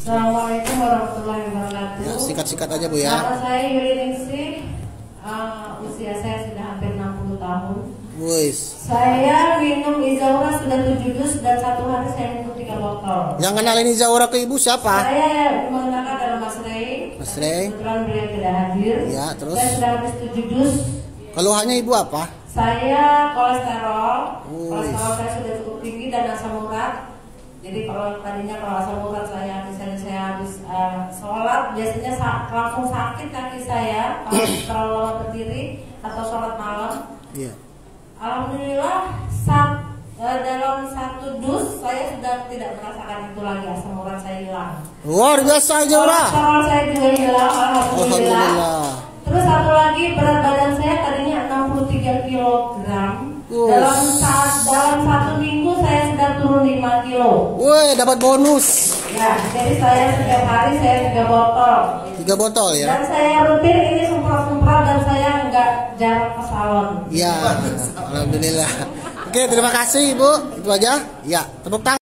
Assalamualaikum warahmatullahi wabarakatuh. Ya, sikat-sikat aja Bu ya. Nama saya Yuli Ningsih. Usia saya sudah hampir 60 tahun. Wis. Saya minum Izaura sudah 7 dus dan satu hari saya minum 3 botol. Yang kenalin Izaura ke Ibu siapa? Saya mengenalkan adalah Mas Rey. Mas Rey. Kebetulan beliau tidak hadir. Ya, terus? Saya sudah habis 7 dus. Keluhannya Ibu apa? Saya kolesterol. Kolesterol Wis. saya sudah cukup tinggi dan asam urat. Jadi kalau tadinya kalau asam urat saya misalnya saya habis sholat biasanya langsung sakit kaki saya kalau terlalu lama berdiri atau sholat malam. Iya. Alhamdulillah dalam 1 dus saya sudah tidak merasakan itu lagi, asam urat saya hilang. Luar biasa Izaura. Kolesterol saya juga hilang, alhamdulillah. Alhamdulillah. Terus satu lagi berat badan saya tadinya 63 kg. Dalam 1 minggu saya sudah turun 5 kilo. Woi, dapat bonus. Ya, jadi saya setiap hari saya 3 botol. 3 botol ya. Dan saya rutin ini semprot-semprot dan saya nggak jarang ke salon. Ya, alhamdulillah. Oke, terima kasih Ibu. Itu aja. Ya, tepuk tangan.